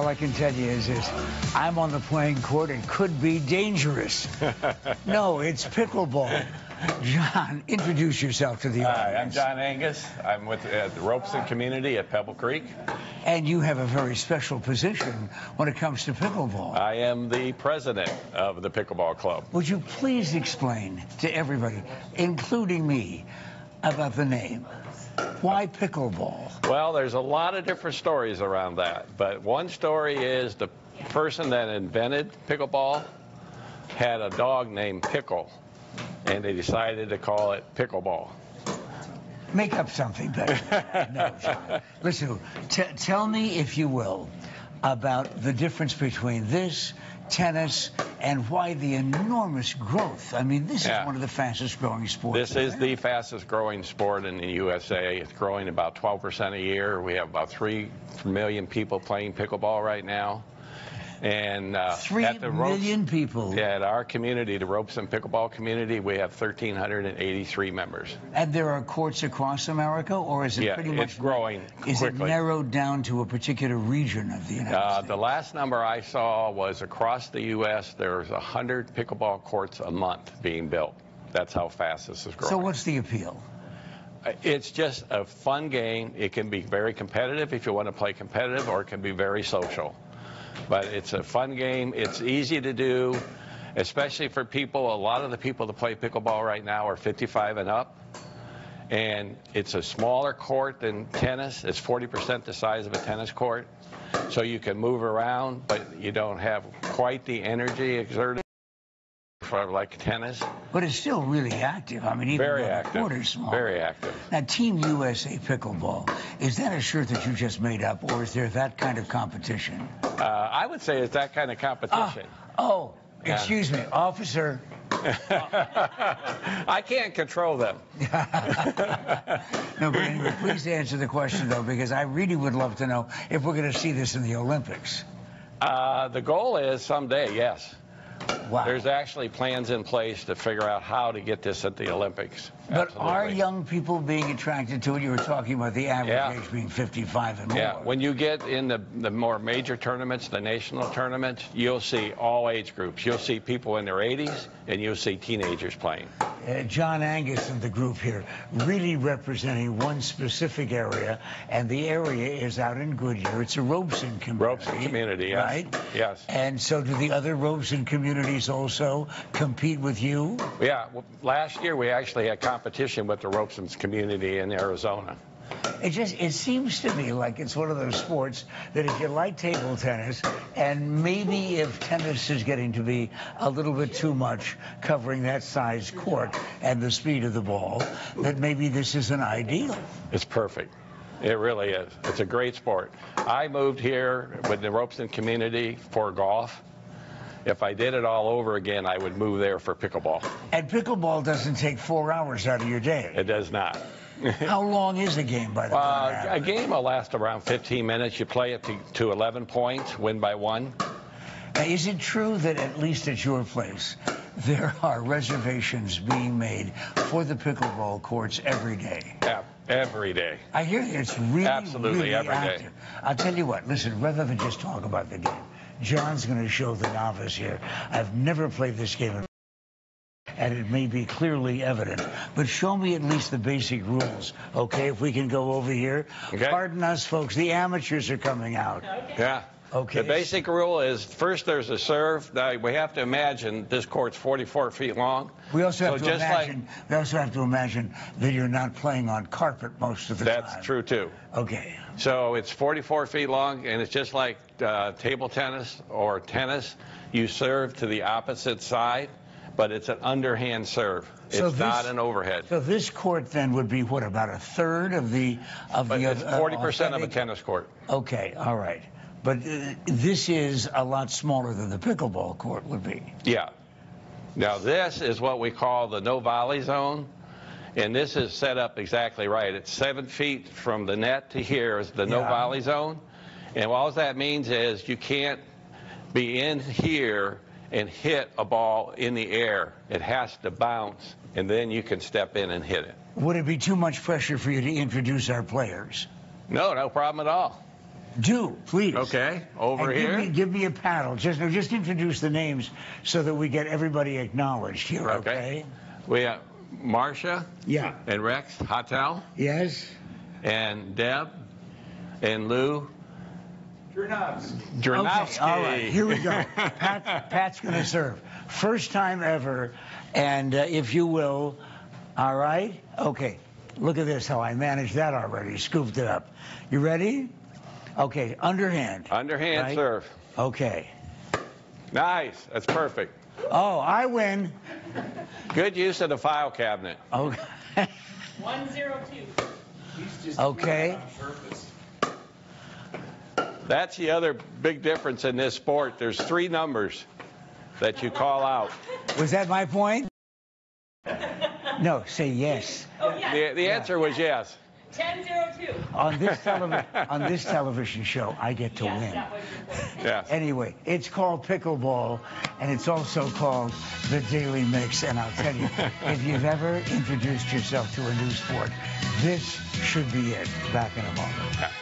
I can tell you is this. I'm on the playing court. It could be dangerous. No, it's pickleball. John, introduce yourself to the audience. Hi, I'm John Angus. I'm with the Robeson community at Pebble Creek. And you have a very special position when it comes to pickleball. I am the president of the Pickleball Club. Would you please explain to everybody, including me, about the name? Why pickleball? Well, there's a lot of different stories around that, but one story is the person that invented pickleball had a dog named Pickle, and they decided to call it pickleball. Make up something better. No, John. Listen, tell me, if you will, about the difference between this, tennis, and why the enormous growth. I mean, this is one of the fastest growing sports. This is the fastest growing sport in the USA. It's growing about 12% a year. We have about 3 million people playing pickleball right now. And 3 million people. Yeah, at our community, the Robeson Pickleball community, we have 1,383 members. And there are courts across America, or is it pretty much it's growing quickly? Is it narrowed down to a particular region of the United States? The last number I saw was across the U.S. there's 100 pickleball courts a month being built. That's how fast this is growing. So what's the appeal? It's just a fun game. It can be very competitive if you want to play competitive, or it can be very social. But it's a fun game. It's easy to do, especially for people. A lot of the people that play pickleball right now are 55 and up. And it's a smaller court than tennis. It's 40% the size of a tennis court. So you can move around, but you don't have quite the energy exerted for like tennis. But it's still really active. I mean, even very though active. The court is small. Very active. Now, Team USA Pickleball, is that a shirt that you just made up, or is there that kind of competition? I would say it's that kind of competition. Excuse me, officer. I can't control them. No, but anyway, please answer the question, though, because I really would love to know if we're going to see this in the Olympics. The goal is someday, yes. Wow. There's actually plans in place to figure out how to get this at the Olympics. But are young people being attracted to it? You were talking about the average age being 55 and more. Yeah, when you get in the more major tournaments, the national tournaments, you'll see all age groups. You'll see people in their 80s, and you'll see teenagers playing. John Angus and the group here really representing one specific area, and the area is out in Goodyear. It's a Robeson community. Robeson community, yes. Right? Yes. And so do the other Robeson communities also compete with you? Yeah. Well, last year we actually had competition with the Robeson community in Arizona. It seems to me like it's one of those sports that if you like table tennis, and maybe if tennis is getting to be a little bit too much covering that size court and the speed of the ball, that maybe this is an ideal. It's perfect. It really is. It's a great sport. I moved here with the Robeson community for golf. If I did it all over again, I would move there for pickleball. And pickleball doesn't take 4 hours out of your day. It does not. How long is a game, by the way? A game will last around 15 minutes. You play it to 11 points, win by 1. Now, is it true that, at least at your place, there are reservations being made for the pickleball courts every day? Yeah, every day. I hear it's really, absolutely every active. day. I'll tell you what, listen, rather than just talk about the game, John's going to show the novice here. I've never played this game, and it may be clearly evident, but show me at least the basic rules, okay, if we can go over here. Okay. Pardon us, folks, the amateurs are coming out. Okay. Yeah. Okay. The basic rule is, first there's a serve. Now, we have to imagine this court's 44 feet long. We also have to imagine that you're not playing on carpet most of the time. That's true, too. Okay. So it's 44 feet long, and it's just like table tennis or tennis. You serve to the opposite side, but it's an underhand serve. It's not an overhead. So this court then would be what, about a third of the it's 40% of a tennis court. Okay, all right. But this is a lot smaller than the pickleball court would be. Yeah. Now this is what we call the no volley zone, and this is set up exactly right. It's 7 feet from the net to here is the no volley zone, and all that means is you can't be in here and hit a ball in the air. It has to bounce, and then you can step in and hit it. Would it be too much pressure for you to introduce our players? No, no problem at all. Do, please. Okay, over And here. Give me a paddle. Just introduce the names so that we get everybody acknowledged here, okay? We have Marcia Yeah. and Rex Hotel Yes? and Deb and Lou Dranowski. Okay, all right, here we go. Pat's going to serve. First time ever, and if you will, all right? Okay, look at this, how I managed that already. Scooped it up. You ready? Okay, underhand. Underhand right? serve. Okay. Nice. That's perfect. Oh, I win. Good use of the file cabinet. Okay. 102. Okay. That's the other big difference in this sport. There's 3 numbers that you call out. Was that my point? No, say yes. Oh, yeah. The answer was yes. 1002. On this television show, I get to Yes, win. that was your point. Yes. Anyway, it's called pickleball, and it's also called the Daily Mix. And I'll tell you, if you've ever introduced yourself to a new sport, this should be it. Back in a moment.